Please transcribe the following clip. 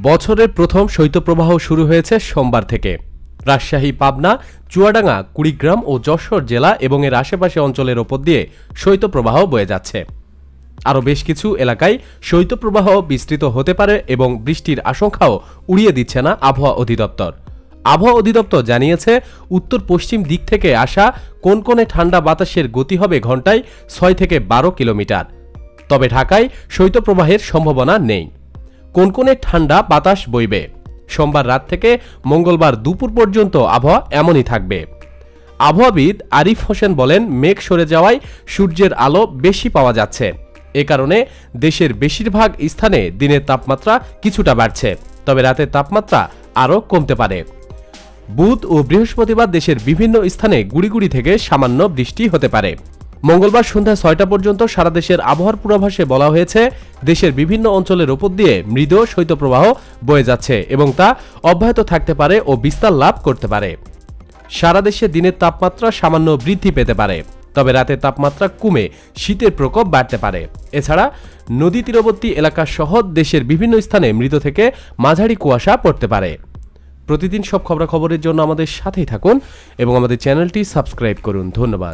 বছরের প্রথম শৈত্যপ্রবাহ শুরু হয়েছে সোমবার থেকে। রাজশাহী, পাবনা, চুয়াডাঙ্গা, কুড়িগ্রাম ও যশোর জেলা এবং এর আশেপাশে অঞ্চলের ওপর দিয়ে শৈত্যপ্রবাহ বয়ে যাচ্ছে। আরও বেশ কিছু এলাকায় শৈত্যপ্রবাহ বিস্তৃত হতে পারে এবং বৃষ্টির আশঙ্কাও উড়িয়ে দিচ্ছে না আবহাওয়া অধিদপ্তর। আবহাওয়া অধিদপ্তর জানিয়েছে, উত্তর পশ্চিম দিক থেকে আসা কনকনে ঠান্ডা বাতাসের গতি হবে ঘন্টায় 6 থেকে 12 কিলোমিটার। তবে ঢাকায় শৈত্যপ্রবাহের সম্ভাবনা নেই। কনকনে ঠান্ডা বাতাস বইবে। সোমবার রাত থেকে মঙ্গলবার দুপুর পর্যন্ত আবহাওয়া এমনই থাকবে। আবহাওয়াবিদ আরিফ হোসেন বলেন, মেঘ সরে যাওয়ায় সূর্যের আলো বেশি পাওয়া যাচ্ছে। এ কারণে দেশের বেশিরভাগ স্থানে দিনের তাপমাত্রা কিছুটা বাড়ছে, তবে রাতের তাপমাত্রা আরও কমতে পারে। বুধ ও বৃহস্পতিবার দেশের বিভিন্ন স্থানে গুড়িগুড়ি থেকে সামান্য বৃষ্টি হতে পারে। মঙ্গলবার সন্ধ্যা 6টা পর্যন্ত সারা দেশের আবহাওয়ার পূর্বাভাসে বলা হয়েছে, দেশের বিভিন্ন অঞ্চলের ওপর দিয়ে মৃদু শৈত্যপ্রবাহ বয়ে যাচ্ছে এবং তা অব্যাহত থাকতে পারে ও বিস্তার লাভ করতে পারে। সারা দেশে দিনের তাপমাত্রা সামান্য বৃদ্ধি পেতে পারে, তবে রাতের তাপমাত্রা কমে শীতের প্রকোপ বাড়তে পারে। এছাড়া নদী তীরবর্তী এলাকা সহ দেশের বিভিন্ন স্থানে মৃদু থেকে মাঝারি কুয়াশা পড়তে পারে। প্রতিদিন সব খবরাখবরের জন্য আমাদের সাথেই থাকুন এবং আমাদের চ্যানেলটি সাবস্ক্রাইব করুন। ধন্যবাদ।